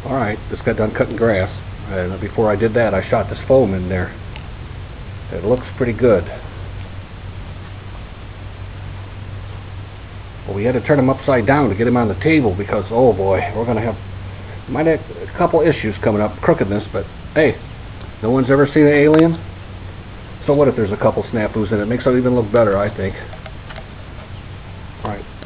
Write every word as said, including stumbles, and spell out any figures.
Alright, just got done cutting grass, and before I did that I shot this foam in there. It looks pretty good. Well, we had to turn him upside down to get him on the table because, oh boy, we're going to have might have a couple issues coming up, crookedness, but hey, no one's ever seen an alien? So what if there's a couple snafus in it? It makes it even look better, I think. Alright.